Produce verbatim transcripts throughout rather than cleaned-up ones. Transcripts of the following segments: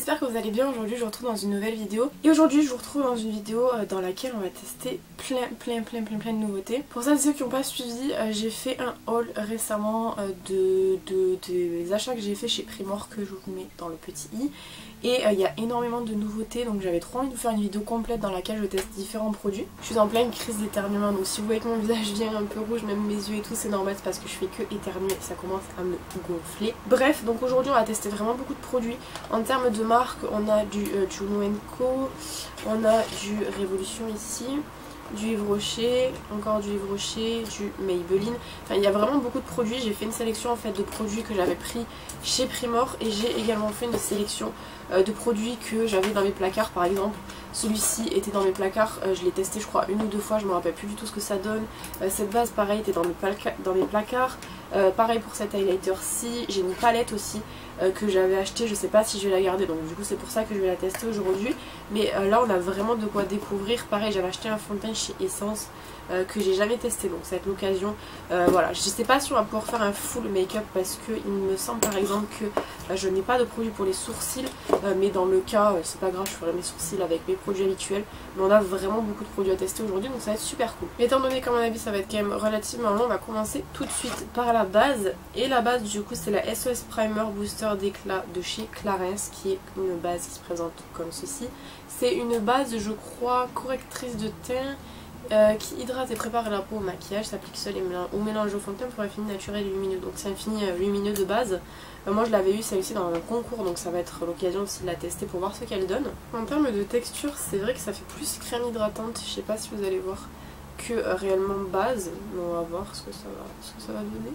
j'espère que vous allez bien. Aujourd'hui je vous retrouve dans une nouvelle vidéo. Et aujourd'hui je vous retrouve dans une vidéo dans laquelle on va tester plein plein plein plein plein de nouveautés. Pour celles et ceux qui n'ont pas suivi, j'ai fait un haul récemment de, de, de des achats que j'ai fait chez Primor, que je vous mets dans le petit i. Et il euh, y a énormément de nouveautés, donc j'avais trop envie de vous faire une vidéo complète dans laquelle je teste différents produits. Je suis en pleine crise d'éternuement, donc si vous voyez que mon visage vient un peu rouge, même mes yeux et tout, c'est normal, c'est parce que je fais que éternuer et ça commence à me gonfler. Bref, donc aujourd'hui on va tester vraiment beaucoup de produits. En termes de marque, on a du euh, Juno and Co, on a du Révolution ici, du Yves Rocher, encore du Yves Rocher, du Maybelline. Enfin, il y a vraiment beaucoup de produits. J'ai fait une sélection en fait de produits que j'avais pris chez Primor et j'ai également fait une sélection euh, de produits que j'avais dans mes placards. Par exemple, celui-ci était dans mes placards. Euh, je l'ai testé, je crois, une ou deux fois. Je me rappelle plus du tout ce que ça donne. Euh, cette base, pareil, était dans mes, dans mes placards. Euh, pareil pour cet highlighter-ci. J'ai une palette aussi euh, que j'avais acheté. Je sais pas si je vais la garder, donc du coup c'est pour ça que je vais la tester aujourd'hui. Mais euh, là on a vraiment de quoi découvrir. Pareil, j'avais acheté un fond de teint chez Essence euh, que j'ai jamais testé, donc ça va être l'occasion. Euh, voilà, je sais pas si on va pouvoir faire un full make-up parce que il me semble par exemple que euh, je n'ai pas de produit pour les sourcils. Euh, mais dans le cas, euh, c'est pas grave, je ferai mes sourcils avec mes produits habituels. Mais on a vraiment beaucoup de produits à tester aujourd'hui, donc ça va être super cool. Étant donné qu'à mon avis ça va être quand même relativement long, on va commencer tout de suite par la base. Et la base du coup c'est la S O S Primer Booster d'éclat de chez Clarins, qui est une base qui se présente comme ceci. C'est une base, je crois, correctrice de teint euh, qui hydrate et prépare la peau au maquillage, s'applique seul et mélange, ou mélange au fond de teint pour un fini naturel et lumineux. Donc c'est un fini euh, lumineux de base. Euh, moi je l'avais eu celle-ci dans un concours, donc ça va être l'occasion aussi de la tester pour voir ce qu'elle donne. En termes de texture, c'est vrai que ça fait plus crème hydratante, je sais pas si vous allez voir, que euh, réellement base. Mais on va voir ce que ça va, ce que ça va donner.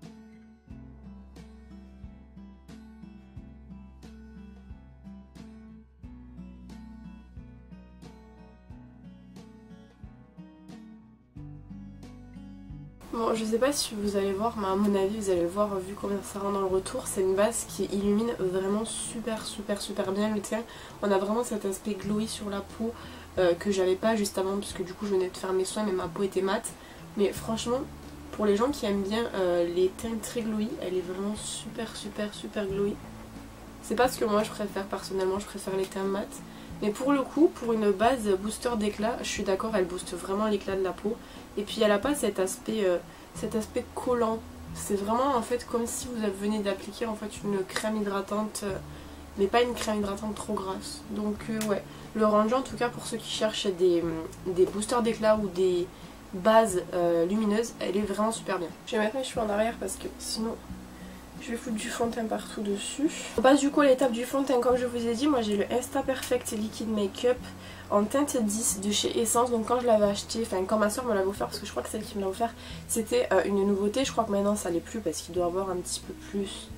Bon, je sais pas si vous allez voir, mais à mon avis vous allez voir vu combien ça rend dans le retour. C'est une base qui illumine vraiment super super super bien le teint. On a vraiment cet aspect glowy sur la peau euh, que j'avais pas juste avant, puisque du coup je venais de faire mes soins mais ma peau était mate. Mais franchement, pour les gens qui aiment bien euh, les teints très glowy, elle est vraiment super super super glowy. C'est pas ce que moi je préfère personnellement, je préfère les teints mat. Mais pour le coup, pour une base booster d'éclat, je suis d'accord, elle booste vraiment l'éclat de la peau. Et puis elle n'a pas cet aspect, euh, cet aspect collant. C'est vraiment en fait comme si vous venez d'appliquer en fait une crème hydratante, euh, mais pas une crème hydratante trop grasse. Donc euh, ouais, le rendu en tout cas pour ceux qui cherchent des, des boosters d'éclat ou des bases euh, lumineuses, elle est vraiment super bien. Je vais mettre mes cheveux en arrière parce que sinon je vais foutre du fond de teint partout dessus. On passe du coup à l'étape du fond de teint. Comme je vous ai dit, moi j'ai le Insta Perfect Liquid Makeup en teinte dix de chez Essence. Donc quand je l'avais acheté, enfin quand ma soeur me l'avait offert, parce que je crois que celle qui me l'a offert c'était euh, une nouveauté. Je crois que maintenant ça l'est plus parce qu'il doit avoir un petit peu plus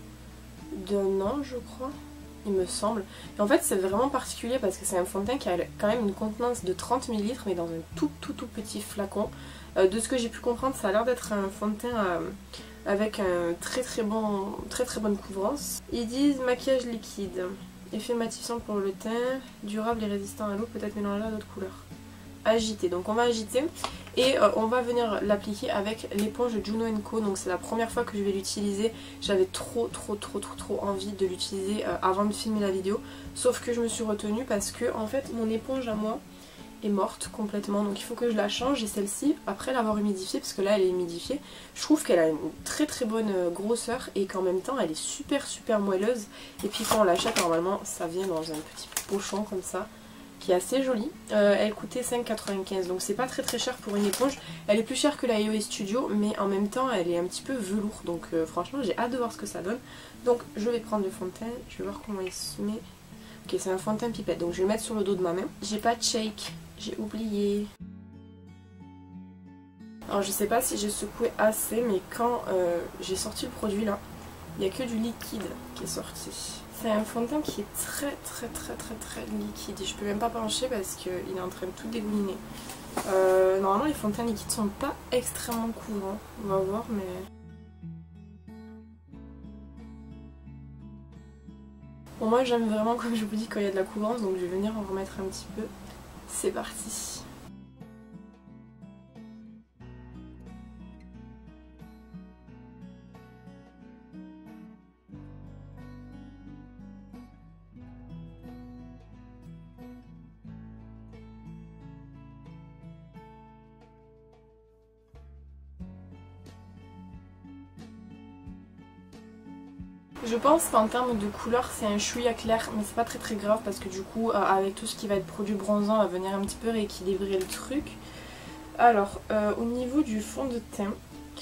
d'un an je crois, il me semble. Et en fait c'est vraiment particulier parce que c'est un fond de teint qui a quand même une contenance de trente millilitres mais dans un tout tout tout petit flacon. Euh, de ce que j'ai pu comprendre, ça a l'air d'être un fond de teint euh, avec un très très bon, très très bonne couvrance. Ils disent maquillage liquide, effet matifiant pour le teint, durable et résistant à l'eau, peut-être mélangé à d'autres couleurs. Agité, donc on va agiter et euh, on va venir l'appliquer avec l'éponge Juno and Co. Donc c'est la première fois que je vais l'utiliser. J'avais trop trop trop trop trop envie de l'utiliser euh, avant de filmer la vidéo. Sauf que je me suis retenue parce que en fait mon éponge à moi est morte complètement, donc il faut que je la change. Et celle-ci, après l'avoir humidifiée, parce que là elle est humidifiée, je trouve qu'elle a une très très bonne grosseur et qu'en même temps elle est super super moelleuse. Et puis quand on l'achète, normalement ça vient dans un petit pochon comme ça qui est assez joli. Euh, elle coûtait cinq quatre-vingt-quinze, donc c'est pas très très cher pour une éponge. Elle est plus chère que la E O S Studio, mais en même temps elle est un petit peu velours, donc euh, franchement j'ai hâte de voir ce que ça donne. Donc je vais prendre le fond de teint, je vais voir comment il se met. Ok, c'est un fond de teint pipette, donc je vais le mettre sur le dos de ma main. J'ai pas de shake, j'ai oublié. Alors je sais pas si j'ai secoué assez, mais quand euh, j'ai sorti le produit là, il n'y a que du liquide qui est sorti. C'est un fond de teint qui est très très très très très liquide et je peux même pas pencher parce qu'il est en train de tout dégouliner. Euh, normalement les fonds de teint liquides sont pas extrêmement couvrants, on va voir, mais... Bon, moi j'aime vraiment, comme je vous dis, quand il y a de la couvrance, donc je vais venir en remettre un petit peu. C'est parti. Je pense qu'en termes de couleur c'est un chouïa clair, mais c'est pas très très grave parce que du coup euh, avec tout ce qui va être produit bronzant, on va venir un petit peu rééquilibrer le truc. Alors euh, au niveau du fond de teint,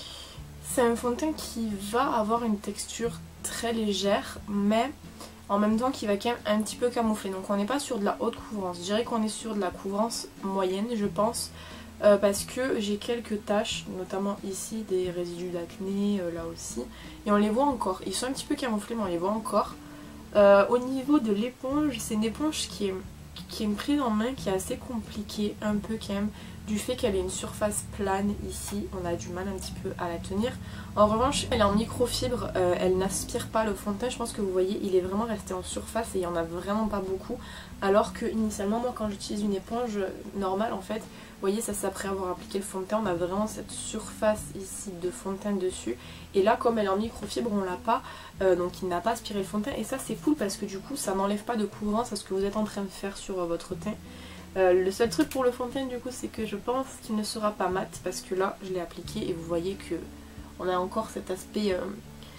c'est un fond de teint qui va avoir une texture très légère, mais en même temps qui va quand même un petit peu camoufler. Donc on n'est pas sur de la haute couvrance, je dirais qu'on est sur de la couvrance moyenne je pense. Euh, parce que j'ai quelques taches, notamment ici des résidus d'acné, euh, là aussi, et on les voit encore, ils sont un petit peu camouflés mais on les voit encore. Euh, au niveau de l'éponge, c'est une éponge qui est, qui est une prise en main qui est assez compliquée, un peu quand même, du fait qu'elle ait une surface plane ici, on a du mal un petit peu à la tenir. En revanche, elle est en microfibre, euh, elle n'aspire pas le fond de teint, je pense que vous voyez, il est vraiment resté en surface et il n'y en a vraiment pas beaucoup. Alors que initialement, moi quand j'utilise une éponge normale en fait, vous voyez, ça c'est après avoir appliqué le fond de teint, on a vraiment cette surface ici de fond de teint dessus. Et là, comme elle est en microfibre, on l'a pas, euh, donc il n'a pas aspiré le fond de teint. Et ça c'est cool parce que du coup, ça n'enlève pas de couvrance à ce que vous êtes en train de faire sur euh, votre teint. Euh, le seul truc pour le fond de teint du coup, c'est que je pense qu'il ne sera pas mat parce que là, je l'ai appliqué et vous voyez que on a encore cet aspect, euh,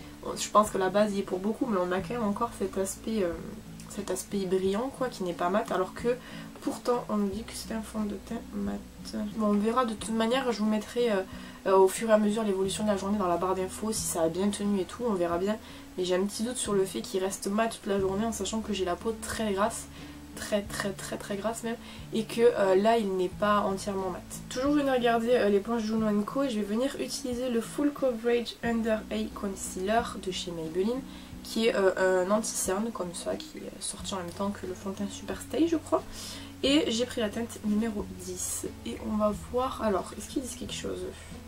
je pense que la base y est pour beaucoup, mais on a quand même encore cet aspect, euh, cet aspect brillant quoi, qui n'est pas mat, alors que pourtant on nous dit que c'est un fond de teint mat. Bon, on verra, de toute manière, je vous mettrai euh, euh, au fur et à mesure l'évolution de la journée dans la barre d'infos, si ça a bien tenu et tout, on verra bien. Mais j'ai un petit doute sur le fait qu'il reste mat toute la journée en sachant que j'ai la peau très grasse, très très très très grasse même, et que euh, là il n'est pas entièrement mat. Toujours venir regarder euh, l'éponge Juno and Co et je vais venir utiliser le Full Coverage Under Eye Concealer de chez Maybelline, qui est euh, un anti-cerne comme ça, qui est sorti en même temps que le fond de teint Super Stay je crois. Et j'ai pris la teinte numéro dix. Et on va voir, alors est-ce qu'ils disent quelque chose?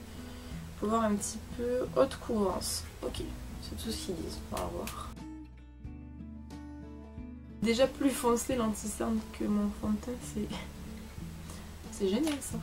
Faut voir un petit peu, haute couvrance. Ok, c'est tout ce qu'ils disent, on va voir. Déjà plus foncé l'anti-cerne que mon fond de teint, c'est c'est génial ça.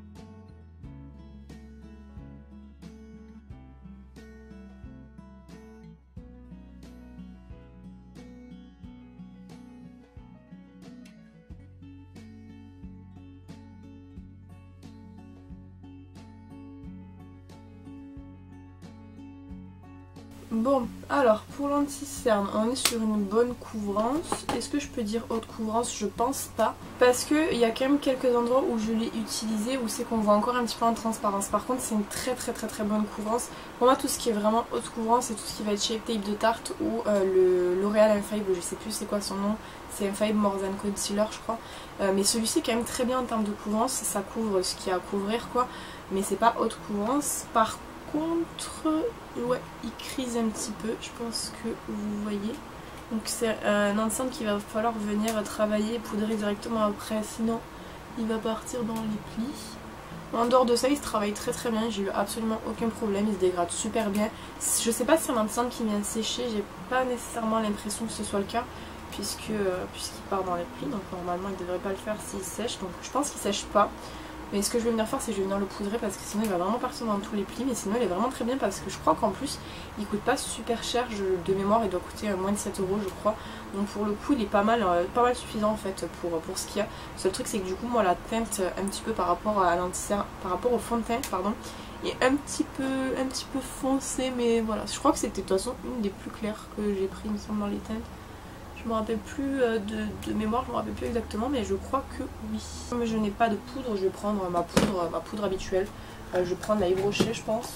Bon, alors pour l'anti-cerne, on est sur une bonne couvrance. Est-ce que je peux dire haute couvrance? Je pense pas. Parce qu'il y a quand même quelques endroits où je l'ai utilisé où c'est qu'on voit encore un petit peu en transparence. Par contre, c'est une très très très très bonne couvrance. Pour moi, tout ce qui est vraiment haute couvrance, c'est tout ce qui va être Shape Tape de Tarte ou euh, le L'Oréal Infaillible, je sais plus c'est quoi son nom. C'est Infaillible More Than Concealer, je crois. Euh, mais celui-ci est quand même très bien en termes de couvrance. Ça couvre ce qu'il y a à couvrir, quoi. Mais c'est pas haute couvrance. Par contre, contre, ouais, il crise un petit peu, je pense que vous voyez. Donc c'est un ensemble qu'il va falloir venir travailler, poudrer directement après, sinon il va partir dans les plis. En dehors de ça, il se travaille très très bien, j'ai eu absolument aucun problème, il se dégrade super bien. Je sais pas si c'est un ensemble qui vient de sécher, j'ai pas nécessairement l'impression que ce soit le cas, puisque euh, puisqu'il part dans les plis, donc normalement il devrait pas le faire s'il sèche, donc je pense qu'il sèche pas. Mais ce que je vais venir faire, c'est que je vais venir le poudrer parce que sinon il va vraiment partir dans tous les plis. Mais sinon il est vraiment très bien parce que je crois qu'en plus il coûte pas super cher. Je, de mémoire, il doit coûter moins de sept euros je crois. Donc pour le coup il est pas mal, euh, pas mal suffisant en fait pour, pour ce qu'il y a. Le seul truc c'est que du coup moi la teinte un petit peu par rapport à l'anti-cerne, par rapport au fond de teint pardon, est un petit peu, un petit peu foncé. Mais voilà, je crois que c'était de toute façon une des plus claires que j'ai pris il me semble dans les teintes. Je me rappelle plus de, de mémoire, je me rappelle plus exactement, mais je crois que oui. Comme je n'ai pas de poudre, je vais prendre ma poudre, ma poudre habituelle. Euh, je vais prendre la Yves Rocher, je pense,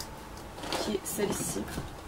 qui est celle-ci.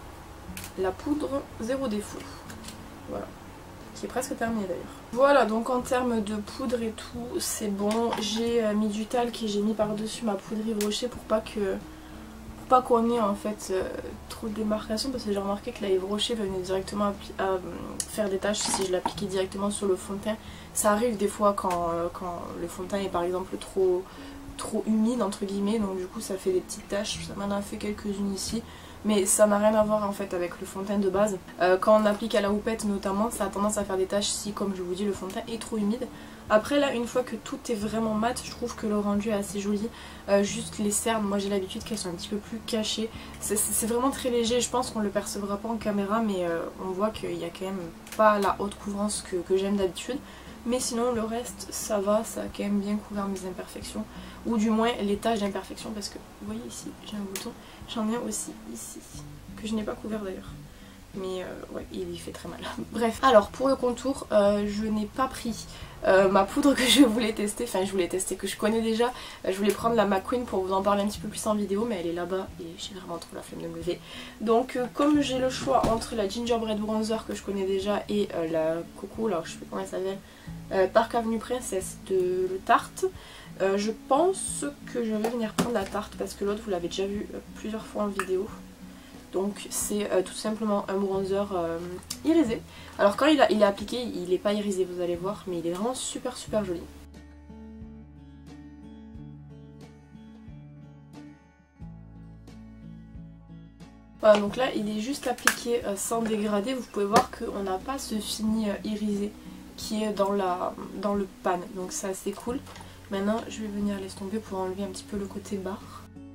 La poudre zéro défaut. Voilà. Qui est presque terminée d'ailleurs. Voilà, donc en termes de poudre et tout, c'est bon. J'ai mis du talc et j'ai mis par-dessus ma poudre Yves Rocher pour pas que... pas qu'on ait en fait euh, trop de démarcation, parce que j'ai remarqué que la Yves Rocher venait directement à, à euh, faire des taches si je l'appliquais directement sur le fond de teint. Ça arrive des fois quand, euh, quand le fond de teint est par exemple trop, trop humide entre guillemets, donc du coup ça fait des petites taches, ça m'en a fait quelques-unes ici. Mais ça n'a rien à voir en fait avec le fond de teint de base. Euh, quand on applique à la houppette notamment, ça a tendance à faire des taches si, comme je vous dis, le fond de teint est trop humide. Après là, une fois que tout est vraiment mat, je trouve que le rendu est assez joli. Euh, juste les cernes, moi j'ai l'habitude qu'elles sont un petit peu plus cachées. C'est vraiment très léger, je pense qu'on ne le percevra pas en caméra, mais euh, on voit qu'il n'y a quand même pas la haute couvrance que, que j'aime d'habitude. Mais sinon le reste ça va, ça a quand même bien couvert mes imperfections. Ou du moins les taches d'imperfection, parce que vous voyez ici j'ai un bouton, j'en ai un aussi ici, que je n'ai pas couvert d'ailleurs. mais euh, ouais, il fait très mal. Bref, alors pour le contour, euh, je n'ai pas pris euh, ma poudre que je voulais tester, enfin je voulais tester, que je connais déjà. Euh, je voulais prendre la McQueen pour vous en parler un petit peu plus en vidéo, mais elle est là-bas et j'ai vraiment trop la flemme de me lever. Donc euh, comme j'ai le choix entre la Gingerbread Bronzer que je connais déjà et euh, la Coco, là je sais pas comment elle s'appelle, euh, Park Avenue Princess de le Tarte, euh, je pense que je vais venir prendre la Tarte parce que l'autre vous l'avez déjà vu euh, plusieurs fois en vidéo. Donc c'est euh, tout simplement un bronzer euh, irisé. Alors quand il, a, il est appliqué, il n'est pas irisé, vous allez voir, mais il est vraiment super super joli. Voilà, donc là il est juste appliqué euh, sans dégradé. Vous pouvez voir qu'on n'a pas ce fini euh, irisé qui est dans, la, dans le pan. Donc c'est assez cool. Maintenant je vais venir l'estomper pour enlever un petit peu le côté barre.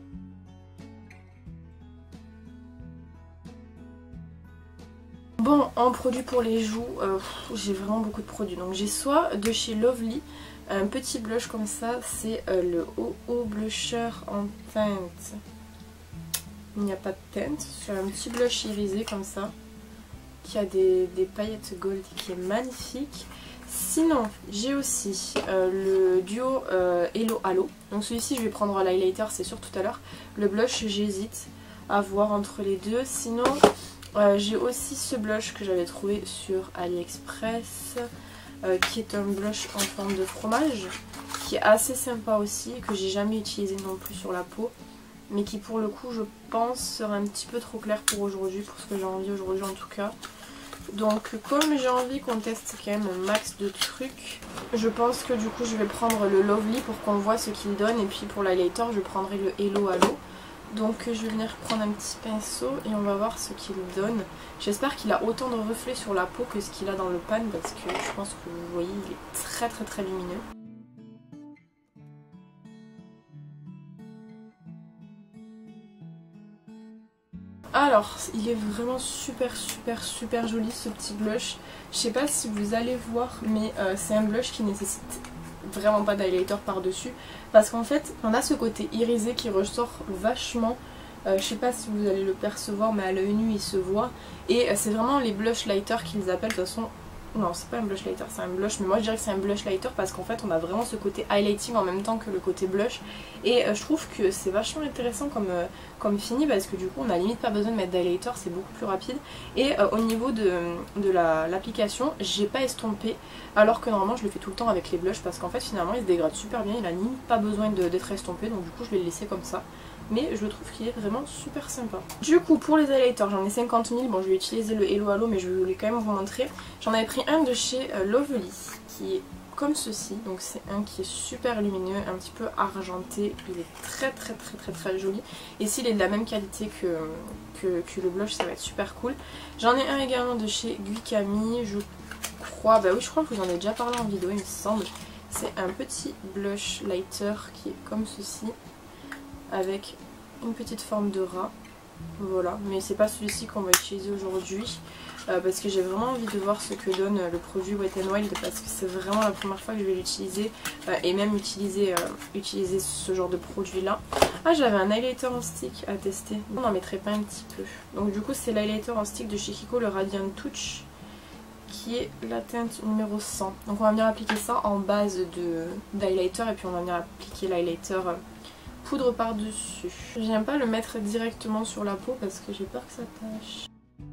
Bon, en produit pour les joues, euh, j'ai vraiment beaucoup de produits. Donc j'ai soit de chez Lovely, un petit blush comme ça, c'est euh, le O O Blusher en teinte. Il n'y a pas de teinte, c'est un petit blush irisé comme ça, qui a des, des paillettes gold, qui est magnifique. Sinon, j'ai aussi euh, le duo euh, Hello Halo. Donc celui-ci, je vais prendre l'highlighter, c'est sûr tout à l'heure. Le blush, j'hésite à voir entre les deux. Sinon... Euh, j'ai aussi ce blush que j'avais trouvé sur AliExpress, euh, qui est un blush en forme de fromage, qui est assez sympa aussi, que j'ai jamais utilisé non plus sur la peau, mais qui pour le coup je pense sera un petit peu trop clair pour aujourd'hui, pour ce que j'ai envie aujourd'hui en tout cas. Donc comme j'ai envie qu'on teste quand même un max de trucs, je pense que du coup je vais prendre le Lovely pour qu'on voit ce qu'il donne, et puis pour l'highlighter je prendrai le Hello Halo. Donc je vais venir prendre un petit pinceau et on va voir ce qu'il donne. J'espère qu'il a autant de reflets sur la peau que ce qu'il a dans le pan, parce que je pense que vous voyez il est très très très lumineux. Alors il est vraiment super super super joli ce petit blush. Je sais pas si vous allez voir, mais euh, c'est un blush qui nécessite vraiment pas d'highlighter par dessus, parce qu'en fait on a ce côté irisé qui ressort vachement, euh, je sais pas si vous allez le percevoir, mais à l'œil nu il se voit, et euh, c'est vraiment les blush lighters qu'ils appellent. De toute façon non, c'est pas un blush lighter, c'est un blush, mais moi je dirais que c'est un blush lighter parce qu'en fait on a vraiment ce côté highlighting en même temps que le côté blush, et euh, je trouve que c'est vachement intéressant comme, euh, comme fini, parce que du coup on a limite pas besoin de mettre d'highlighter, c'est beaucoup plus rapide. Et euh, au niveau de, de l'application, j'ai pas estompé, alors que normalement je le fais tout le temps avec les blushs, parce qu'en fait finalement il se dégrade super bien, il a limite pas besoin d'être estompé, donc du coup je vais le laisser comme ça. Mais je trouve qu'il est vraiment super sympa. Du coup pour les highlighters j'en ai cinquante mille, bon je vais utiliser le Hello Halo mais je voulais quand même vous montrer. J'en avais pris un de chez euh, Lovely qui est comme ceci, donc c'est un qui est super lumineux, un petit peu argenté, il est très très très très très joli. Et s'il est de la même qualité que, que, que le blush, ça va être super cool. J'en ai un également de chez Guicami, je crois, bah oui je crois que vous en avez déjà parlé en vidéo il me semble. C'est un petit blush lighter qui est comme ceci, avec une petite forme de rat, voilà, mais c'est pas celui-ci qu'on va utiliser aujourd'hui, euh, parce que j'ai vraiment envie de voir ce que donne euh, le produit Wet n Wild, parce que c'est vraiment la première fois que je vais l'utiliser, euh, et même utiliser, euh, utiliser ce genre de produit là. Ah, j'avais un highlighter en stick à tester, on en mettrait pas un petit peu. Donc du coup c'est l'highlighter en stick de chez Kiko, le Radiant Touch, qui est la teinte numéro cent. Donc on va venir appliquer ça en base d'highlighter, et puis on va venir appliquer l'highlighter euh, poudre par dessus. J'aime pas le mettre directement sur la peau parce que j'ai peur que ça tâche.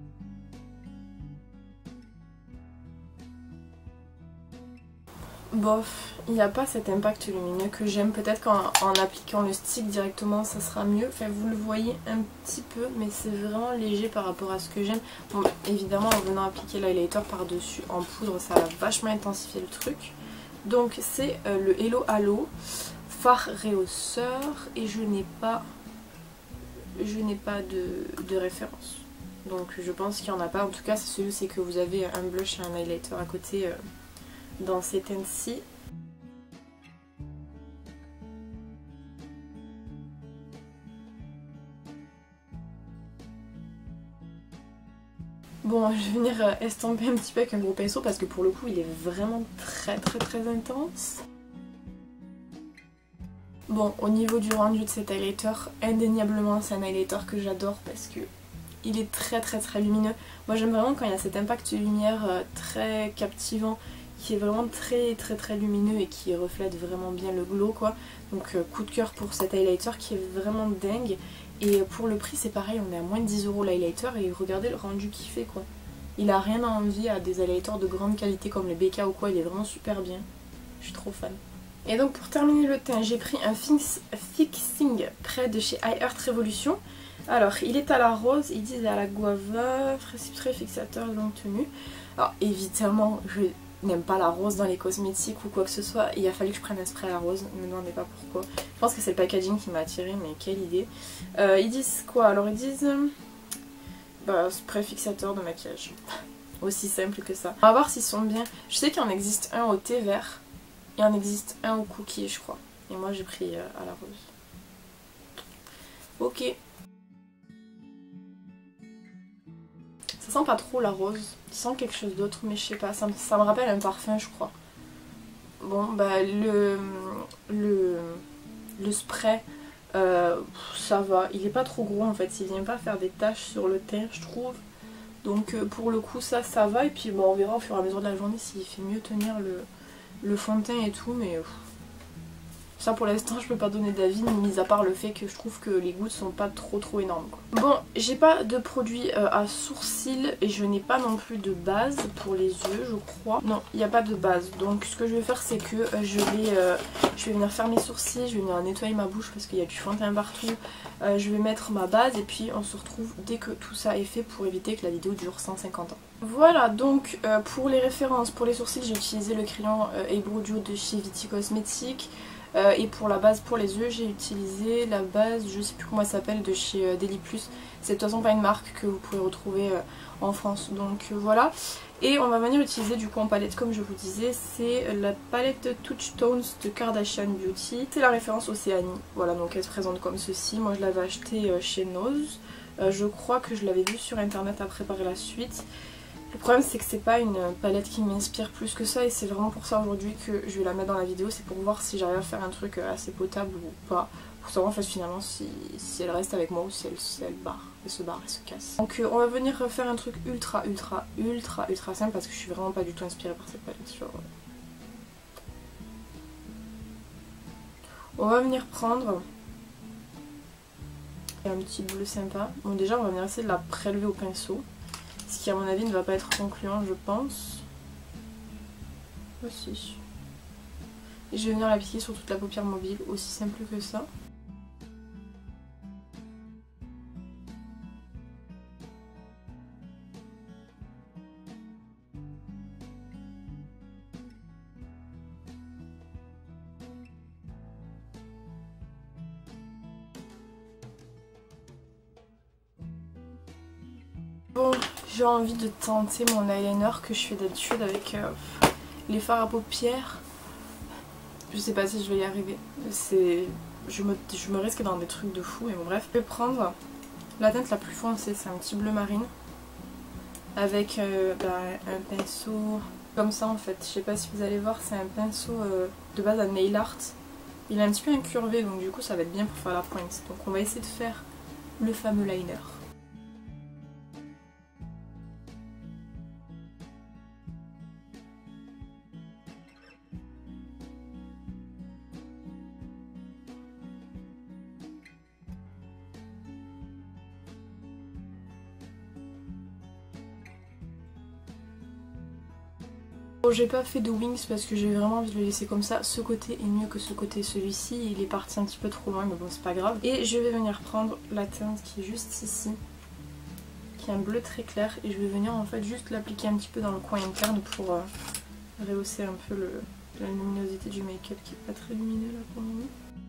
Bof, il n'y a pas cet impact lumineux que j'aime. Peut-être qu'en en appliquant le stick directement ça sera mieux. Enfin vous le voyez un petit peu, mais c'est vraiment léger par rapport à ce que j'aime. Bon, évidemment en venant appliquer l'highlighter par dessus en poudre ça va vachement intensifier le truc. Donc c'est euh, le Hello Halo fard rehausseur, et je n'ai pas je n'ai pas de, de référence, donc je pense qu'il n'y en a pas. En tout cas c'est celui c'est que vous avez un blush et un highlighter à côté euh, dans ces teintes-ci. Bon, je vais venir estomper un petit peu avec un gros pinceau parce que pour le coup il est vraiment très très très intense. Bon, au niveau du rendu de cet highlighter, indéniablement c'est un highlighter que j'adore parce que il est très très très lumineux. Moi j'aime vraiment quand il y a cet impact de lumière euh, très captivant, qui est vraiment très très très lumineux et qui reflète vraiment bien le glow quoi. Donc euh, coup de cœur pour cet highlighter qui est vraiment dingue. Et pour le prix c'est pareil, on est à moins de dix euros l'highlighter et regardez le rendu qu'il fait quoi. Il a rien à envier à des highlighters de grande qualité comme les B K ou quoi, il est vraiment super bien. Je suis trop fan. Et donc pour terminer le teint, j'ai pris un fix, fixing près de chez iHeart Revolution. Alors il est à la rose, ils disent à la guava, très fixateur de longue tenue. Alors évidemment je n'aime pas la rose dans les cosmétiques ou quoi que ce soit, il a fallu que je prenne un spray à la rose, ne me demandez pas pourquoi. Je pense que c'est le packaging qui m'a attiré, mais quelle idée. Euh, ils disent quoi? Alors ils disent bah, spray fixateur de maquillage. Aussi simple que ça. On va voir s'ils sont bien. Je sais qu'il en existe un au thé vert. Il en existe un au cookie je crois. Et moi j'ai pris euh, à la rose. Ok. Ça sent pas trop la rose. Il sent quelque chose d'autre mais je sais pas. Ça me, ça me rappelle un parfum je crois. Bon bah le, le, le spray euh, ça va. Il est pas trop gros en fait. Il vient pas faire des taches sur le teint je trouve. Donc euh, pour le coup ça ça va. Et puis bon, on verra au fur et à mesure de la journée s'il fait mieux tenir le... le fond de teint et tout, mais pff, ça pour l'instant je peux pas donner d'avis, mis à part le fait que je trouve que les gouttes sont pas trop trop énormes quoi. Bon, j'ai pas de produit euh, à sourcils et je n'ai pas non plus de base pour les yeux je crois. Non, il n'y a pas de base, donc ce que je vais faire c'est que euh, je, vais, euh, je vais venir faire mes sourcils, je vais venir nettoyer ma bouche parce qu'il y a du fond de teint partout, euh, je vais mettre ma base et puis on se retrouve dès que tout ça est fait pour éviter que la vidéo dure cent cinquante ans. Voilà, donc euh, pour les références, pour les sourcils j'ai utilisé le crayon euh, Eyebrow Duo de chez Viti Cosmetics. Euh, et pour la base pour les yeux j'ai utilisé la base, je sais plus comment elle s'appelle, de chez euh, Deli Plus. C'est de toute façon pas une marque que vous pouvez retrouver euh, en France, donc euh, voilà. Et on va venir utiliser du coup en palette comme je vous disais, c'est la palette Touch Tones de Kardashian Beauty. C'est la référence Océanie, voilà, donc elle se présente comme ceci. Moi je l'avais acheté euh, chez Nose, euh, je crois que je l'avais vue sur internet à préparer la suite. Le problème c'est que c'est pas une palette qui m'inspire plus que ça et c'est vraiment pour ça aujourd'hui que je vais la mettre dans la vidéo. C'est pour voir si j'arrive à faire un truc assez potable ou pas. Pour savoir en fait finalement si, si elle reste avec moi ou si elle, si elle barre, elle se barre, elle se casse. Donc euh, on va venir faire un truc ultra ultra ultra ultra simple parce que je suis vraiment pas du tout inspirée par cette palette. Genre... On va venir prendre un petit bleu sympa. Bon déjà on va venir essayer de la prélever au pinceau. Ce qui à mon avis ne va pas être concluant je pense. Aussi. Et je vais venir l'appliquer sur toute la paupière mobile, aussi simple que ça. Bon, j'ai envie de tenter mon eyeliner que je fais d'habitude avec euh, les fards à paupières. Je sais pas si je vais y arriver. C'est, je me, je me risque dans des trucs de fou, mais bon bref. Je vais prendre la teinte la plus foncée, c'est un petit bleu marine. Avec euh, bah, un pinceau comme ça en fait. Je sais pas si vous allez voir, c'est un pinceau euh, de base à nail art. Il est un petit peu incurvé, donc du coup ça va être bien pour faire la pointe. Donc on va essayer de faire le fameux liner. Bon, j'ai pas fait de wings parce que j'ai vraiment envie de le laisser comme ça. Ce côté est mieux que ce côté. Celui-ci, il est parti un petit peu trop loin, mais bon, c'est pas grave. Et je vais venir prendre la teinte qui est juste ici, qui est un bleu très clair. Et je vais venir en fait juste l'appliquer un petit peu dans le coin interne pour euh, rehausser un peu le, la luminosité du make-up qui est pas très lumineux là pour le moment.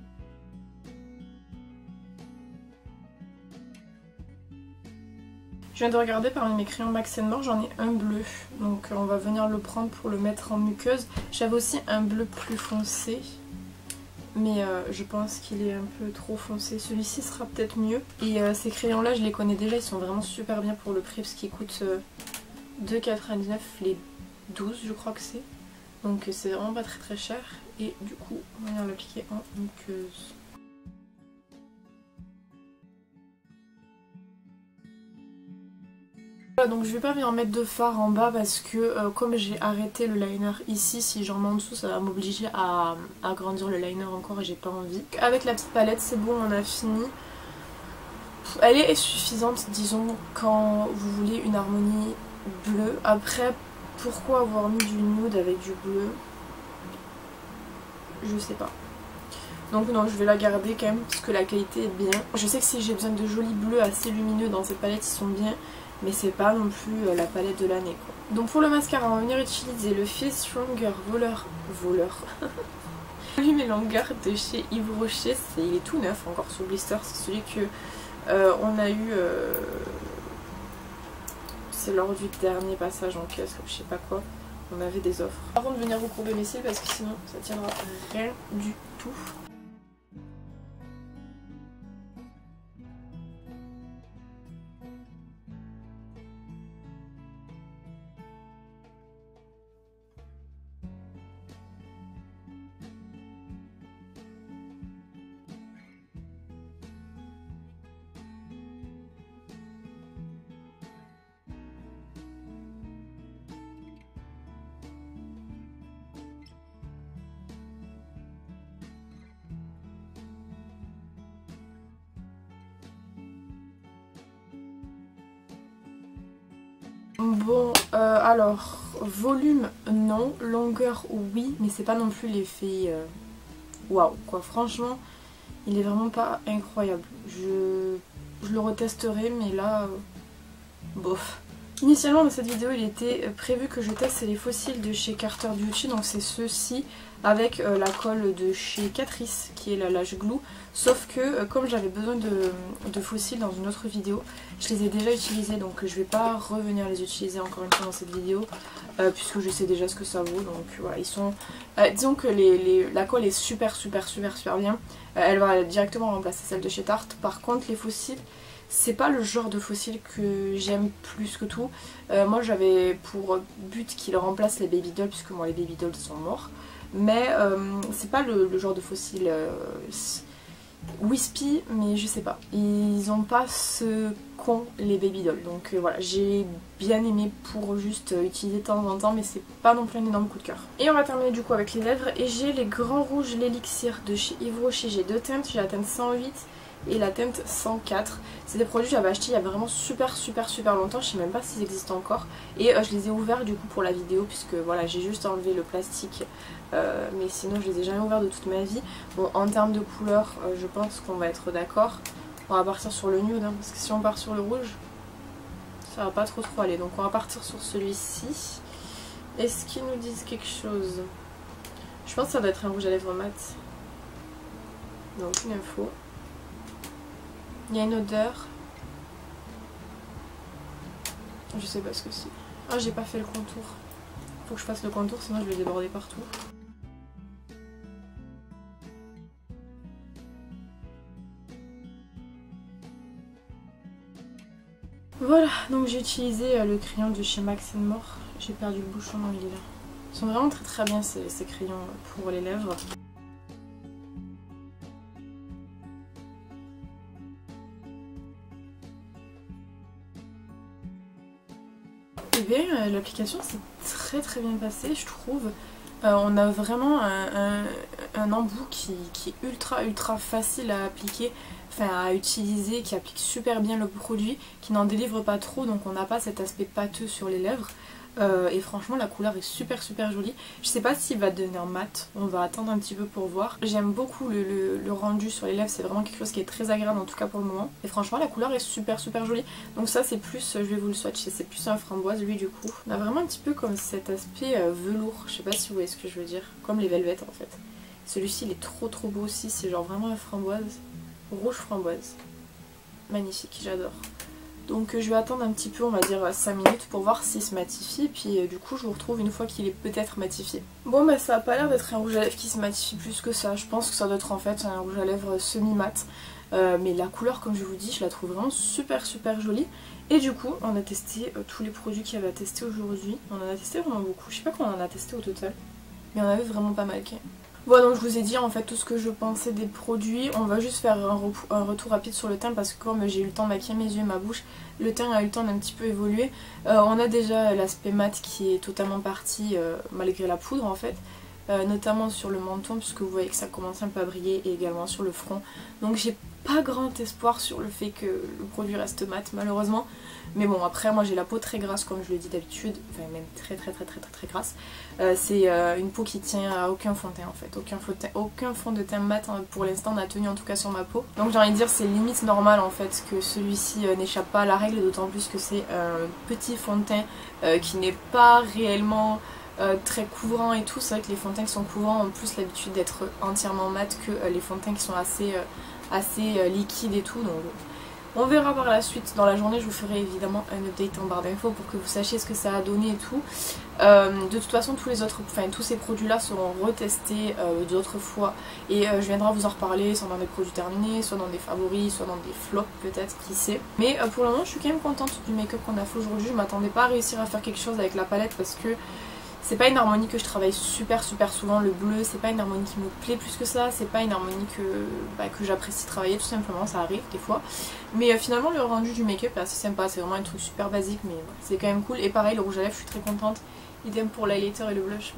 Je viens de regarder parmi mes crayons Max and More, j'en ai un bleu, donc on va venir le prendre pour le mettre en muqueuse. J'avais aussi un bleu plus foncé, mais euh, je pense qu'il est un peu trop foncé. Celui-ci sera peut-être mieux. Et euh, ces crayons là je les connais déjà, ils sont vraiment super bien pour le prix parce qu'ils coûtent euh, deux euros quatre-vingt-dix-neuf les douze je crois que c'est. Donc c'est vraiment pas très très cher et du coup on va venir l'appliquer en muqueuse. Donc je vais pas venir mettre de fard en bas parce que euh, comme j'ai arrêté le liner ici, si j'en mets en dessous ça va m'obliger à agrandir le liner encore et j'ai pas envie. Avec la petite palette c'est bon, on a fini. Elle est suffisante disons quand vous voulez une harmonie bleue. Après pourquoi avoir mis du nude avec du bleu, je sais pas. Donc non, je vais la garder quand même parce que la qualité est bien. Je sais que si j'ai besoin de jolis bleus assez lumineux dans cette palette, ils sont bien. Mais c'est pas non plus la palette de l'année quoi. Donc pour le mascara, on va venir utiliser le Face Stronger Voleur. Voleur. Volume et longueur de chez Yves Rocher. Il est tout neuf encore sur blister. C'est celui que euh, on a eu... Euh... C'est lors du dernier passage en caisse ou je sais pas quoi. On avait des offres. Par contre, venir recourber mes cils parce que sinon ça tiendra rien du tout. Bon, euh, alors, volume non, longueur oui, mais c'est pas non plus l'effet euh, waouh quoi. Franchement, il est vraiment pas incroyable. Je, je le retesterai, mais là, euh, bof. Initialement dans cette vidéo il était prévu que je teste les fossiles de chez Carter Beauty, donc c'est ceux-ci avec euh, la colle de chez Catrice qui est la Lash Glue, sauf que euh, comme j'avais besoin de, de fossiles dans une autre vidéo, je les ai déjà utilisés donc je vais pas revenir les utiliser encore une fois dans cette vidéo euh, puisque je sais déjà ce que ça vaut. Donc voilà, ils sont... Euh, disons que les, les, la colle est super super super super bien, euh, elle va directement remplacer celle de chez Tarte. Par contre les fossiles, c'est pas le genre de fossile que j'aime plus que tout. Euh, moi j'avais pour but qu'ils remplacent les baby dolls puisque moi les baby dolls sont morts. Mais euh, c'est pas le, le genre de fossile euh, wispy, mais je sais pas. Ils ont pas ce qu'ont les baby dolls. Donc euh, voilà, j'ai bien aimé pour juste euh, utiliser de temps en temps, mais c'est pas non plus un énorme coup de cœur. Et on va terminer du coup avec les lèvres. Et j'ai les grands rouges, l'élixir de chez Yves Rocher. J'ai deux teintes, j'ai la teinte cent huit et la teinte cent quatre. C'est des produits que j'avais achetés il y a vraiment super super super longtemps, je sais même pas s'ils existent encore. Et euh, je les ai ouverts du coup pour la vidéo puisque voilà, j'ai juste enlevé le plastique, euh, mais sinon je les ai jamais ouverts de toute ma vie. Bon, en termes de couleur, euh, je pense qu'on va être d'accord. On va partir sur le nude hein, parce que si on part sur le rouge, ça va pas trop trop aller. Donc on va partir sur celui-ci. Est-ce qu'ils nous disent quelque chose? Je pense que ça doit être un rouge à lèvres mat. Donc une info. Il y a une odeur. Je sais pas ce que c'est. Ah, j'ai pas fait le contour. Faut que je fasse le contour sinon je vais déborder partout. Voilà, donc j'ai utilisé le crayon de chez Max and More. J'ai perdu le bouchon dans le lilas. Ils sont vraiment très très bien ces, ces crayons pour les lèvres. Et bien l'application s'est très très bien passée je trouve. Euh, on a vraiment un, un, un embout qui, qui est ultra ultra facile à appliquer, enfin à utiliser, qui applique super bien le produit, qui n'en délivre pas trop donc on n'a pas cet aspect pâteux sur les lèvres. Euh, et franchement la couleur est super super jolie. Je sais pas s'il va devenir mat, on va attendre un petit peu pour voir. J'aime beaucoup le, le, le rendu sur les lèvres, c'est vraiment quelque chose qui est très agréable en tout cas pour le moment. Et franchement la couleur est super super jolie. Donc ça c'est plus, je vais vous le swatcher, c'est plus un framboise lui du coup. On a vraiment un petit peu comme cet aspect euh, velours, je sais pas si vous voyez ce que je veux dire, comme les velvet en fait. Celui-ci il est trop trop beau aussi, c'est genre vraiment un framboise, rouge framboise. Magnifique, j'adore. Donc je vais attendre un petit peu, on va dire cinq minutes pour voir s'il se matifie. Puis euh, du coup je vous retrouve une fois qu'il est peut-être matifié. Bon bah ça a pas l'air d'être un rouge à lèvres qui se matifie plus que ça. Je pense que ça doit être en fait un rouge à lèvres semi-mat. Euh, mais la couleur comme je vous dis, je la trouve vraiment super super jolie. Et du coup on a testé euh, tous les produits qu'il y avait à tester aujourd'hui. On en a testé vraiment beaucoup. Je sais pas combien on en a testé au total, mais on avait vraiment pas mal. Voilà, donc je vous ai dit en fait tout ce que je pensais des produits. On va juste faire un, re un retour rapide sur le teint parce que comme j'ai eu le temps de maquiller mes yeux et ma bouche, le teint a eu le temps d'un petit peu évoluer. Euh, on a déjà l'aspect mat qui est totalement parti euh, malgré la poudre en fait. Euh, notamment sur le menton puisque vous voyez que ça commence un peu à briller et également sur le front. Donc j'ai pas grand espoir sur le fait que le produit reste mat malheureusement. Mais bon après moi j'ai la peau très grasse comme je le dis d'habitude, enfin même très très très très très très grasse. Euh, c'est euh, une peau qui tient à aucun fond de teint en fait, aucun fond de teint, aucun fond de teint mat hein, pour l'instant n'a tenu en tout cas sur ma peau. Donc j'ai envie de dire c'est limite normal en fait que celui-ci euh, n'échappe pas à la règle, d'autant plus que c'est un petit fond de teint euh, qui n'est pas réellement euh, très couvrant et tout. C'est vrai que les fonds de teint qui sont couvrants ont plus l'habitude d'être entièrement mat que euh, les fonds de teint qui sont assez, euh, assez euh, liquides et tout. Donc on verra par la suite, dans la journée je vous ferai évidemment un update en barre d'infos pour que vous sachiez ce que ça a donné et tout. Euh, de toute façon tous les autres, enfin tous ces produits là seront retestés euh, d'autres fois et euh, je viendrai vous en reparler, soit dans des produits terminés, soit dans des favoris, soit dans des flops peut-être, qui sait. Mais euh, pour le moment je suis quand même contente du make-up qu'on a fait aujourd'hui. Je m'attendais pas à réussir à faire quelque chose avec la palette parce que c'est pas une harmonie que je travaille super super souvent, le bleu c'est pas une harmonie qui me plaît plus que ça, c'est pas une harmonie que, bah, que j'apprécie travailler tout simplement, ça arrive des fois. Mais euh, finalement le rendu du make-up est assez sympa, c'est vraiment un truc super basique mais voilà, c'est quand même cool. Et pareil le rouge à lèvres je suis très contente, idem pour l'highlighter et le blush,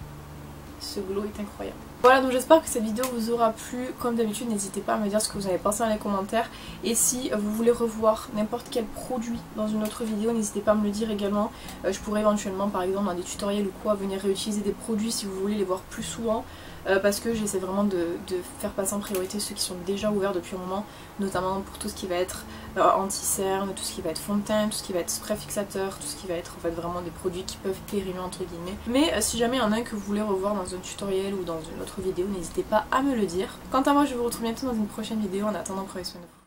ce glow est incroyable. Voilà, donc j'espère que cette vidéo vous aura plu. Comme d'habitude n'hésitez pas à me dire ce que vous avez pensé dans les commentaires. Et si vous voulez revoir n'importe quel produit dans une autre vidéo, n'hésitez pas à me le dire également. euh, Je pourrais éventuellement par exemple dans des tutoriels ou quoi venir réutiliser des produits si vous voulez les voir plus souvent. Euh, parce que j'essaie vraiment de, de faire passer en priorité ceux qui sont déjà ouverts depuis un moment, notamment pour tout ce qui va être euh, anti-cerne, tout ce qui va être fond de teint, tout ce qui va être spray fixateur, tout ce qui va être en fait vraiment des produits qui peuvent périmer entre guillemets. Mais euh, si jamais il y en a un que vous voulez revoir dans un tutoriel ou dans une autre vidéo, n'hésitez pas à me le dire. Quant à moi je vous retrouve bientôt dans une prochaine vidéo, en attendant prenez soin de vous.